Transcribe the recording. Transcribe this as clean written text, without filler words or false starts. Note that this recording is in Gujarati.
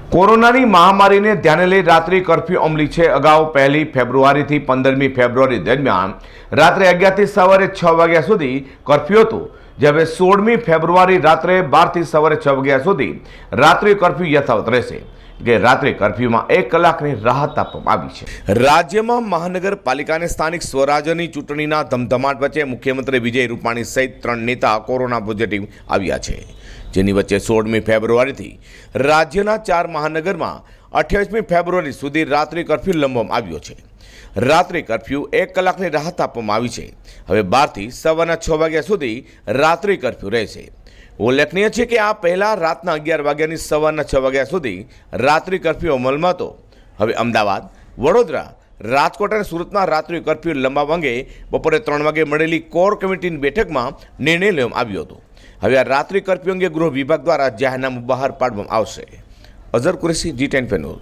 કોરોનાની મહામારીને ધ્યાને લઈ રાત્રિ કર્ફ્યુ અમલી છે। અગાઉ 1 ફેબ્રુઆરીથી 15મી ફેબ્રુઆરી દરમિયાન રાત્રે 11 થી સવારે 6 વાગ્યા સુધી કર્ફ્યુ હતું, જે હવે 16મી ફેબ્રુઆરી રાત્રે 12 થી સવારે 6 વાગ્યા સુધી રાત્રિ કર્ફ્યુ યથાવત રહેશે। કે રાત્રિ કર્ફ્યુમાં 1 કલાકની રાહત આપવામાં આવી છે। રાજ્યમાં મહાનગરપાલિકાની સ્થાનિક સ્વરાજ્યની ચૂંટણીના ધમધમાટ વચ્ચે મુખ્યમંત્રી વિજય રૂપાણી સહિત 3 નેતા કોરોના પોઝિટિવ આવ્યા છે, જેની વચ્ચે 16મી ફેબ્રુઆરીથી રાજ્યના 4 મહાનગરમાં 28મી ફેબ્રુઆરી સુધી રાત્રિ કર્ફ્યુ લંબાવવામાં આવ્યો છે। રાત્રિ કર્ફ્યુ 1 કલાકની રાહત આપવામાં આવી છે। હવે 12 થી સવારના 6 વાગ્યા સુધી રાત્રિ કર્ફ્યુ રહેશે। ઉલ્લેખનીય છે કે આ પહેલા રાતના 11 વાગ્યાની સવારના 6 વાગ્યા સુધી રાત્રિ કર્ફ્યુ અમલમાં હતો। હવે અમદાવાદ, વડોદરા, રાજકોટ અને સુરતમાં રાત્રિ કર્ફ્યુ લંબાવવા અંગે બપોરે 3 વાગે મળેલી કોર કમિટીની બેઠકમાં નિર્ણય લેવામાં આવ્યો હતો। હવે આ રાત્રિ કર્ફ્યુ અંગે ગૃહ વિભાગ દ્વારા જાહેરનામું બહાર પાડવામાં આવશે। Azhar Qureshi, G10 news.